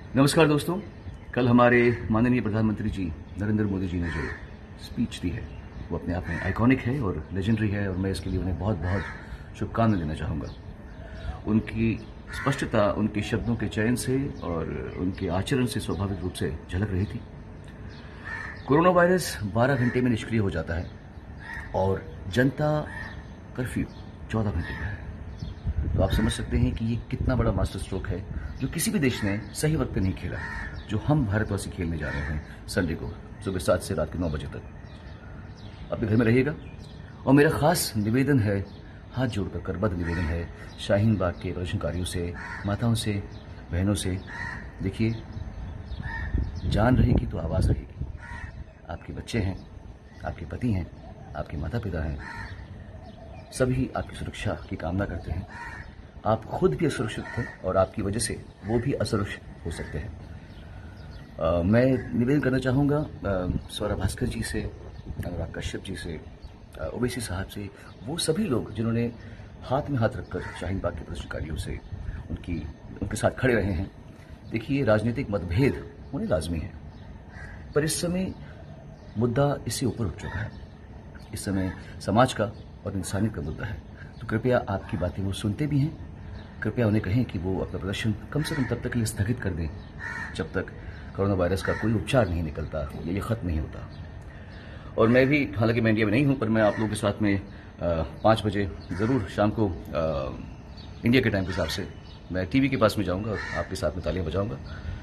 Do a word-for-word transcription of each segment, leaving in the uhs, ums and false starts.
नमस्कार दोस्तों। कल हमारे माननीय प्रधानमंत्री जी नरेंद्र मोदी जी ने जो स्पीच दी है वो अपने आप में आइकॉनिक है और लेजेंडरी है, और मैं इसके लिए उन्हें बहुत बहुत शुभकामनाएं देना चाहूँगा। उनकी स्पष्टता उनके शब्दों के चयन से और उनके आचरण से स्वाभाविक रूप से झलक रही थी। कोरोना वायरस बारह घंटे में निष्क्रिय हो जाता है और जनता कर्फ्यू चौदह घंटे का है, तो आप समझ सकते हैं कि ये कितना बड़ा मास्टर स्ट्रोक है जो किसी भी देश ने सही वक्त पे नहीं खेला, जो हम भारतवासी खेलने जा रहे हैं संडे को सुबह सात से रात के नौ बजे तक। अपने घर में रहिएगा। और मेरा खास निवेदन है, हाथ जोड़कर करबद्ध निवेदन है शाहीन बाग के प्रदर्शनकारियों से, माताओं से, बहनों से, देखिए जान रहेगी तो आवाज़ रहेगी। आपके बच्चे हैं, आपके पति हैं, आपके माता पिता हैं, सभी आपकी सुरक्षा की कामना करते हैं। आप खुद भी असुरक्षित हैं और आपकी वजह से वो भी असुरक्षित हो सकते हैं। आ, मैं निवेदन करना चाहूँगा स्वरा भास्कर जी से, अनुराग कश्यप जी से, ओवैसी साहब से, वो सभी लोग जिन्होंने हाथ में हाथ रखकर शाहीन बाग के प्रदर्शनकारियों से उनकी उनके साथ खड़े रहे हैं। देखिए, राजनीतिक मतभेद होने लाजमी है, पर इस समय मुद्दा इससे ऊपर उठ चुका है। इस समय समाज का और इंसानियत का मुद्दा है, तो कृपया आपकी बातें वो सुनते भी हैं। कृपया उन्हें कहें कि वो अपना प्रदर्शन कम से कम तब तक के लिए स्थगित कर दें जब तक कोरोना वायरस का कोई उपचार नहीं निकलता या ये ख़त्म नहीं होता। और मैं भी, हालांकि मैं इंडिया में नहीं हूं, पर मैं आप लोगों के साथ में पाँच बजे ज़रूर शाम को आ, इंडिया के टाइम के हिसाब से मैं टीवी के पास में जाऊंगा और आपके साथ में तालियां बजाऊंगा।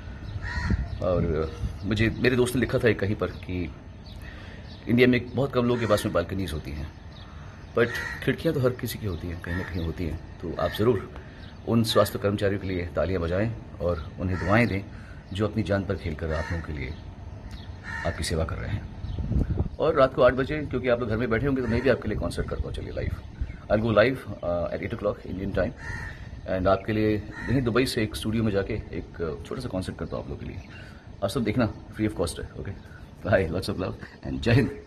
और मुझे मेरे दोस्त ने लिखा था एक कहीं पर कि इंडिया में बहुत कम लोगों के पास में बालकनीज होती हैं, बट खिड़कियां तो हर किसी की होती हैं, कहीं ना कहीं होती हैं। तो आप ज़रूर उन स्वास्थ्य कर्मचारियों के लिए तालियां बजाएं और उन्हें दुआएं दें जो अपनी जान पर खेलकर आप लोगों के लिए आपकी सेवा कर रहे हैं। और रात को आठ बजे, क्योंकि आप लोग घर में बैठे होंगे, तो मैं भी आपके लिए कॉन्सर्ट करता हूँ। चलिए live, I go live at eight o'clock Indian time, and आपके लिए यहीं दुबई से एक स्टूडियो में जाके एक छोटा सा कॉन्सर्ट करता हूँ आप लोगों के लिए। आप सब देखना, फ्री ऑफ कॉस्ट है। Okay, bye, lots of love and Jai Hind.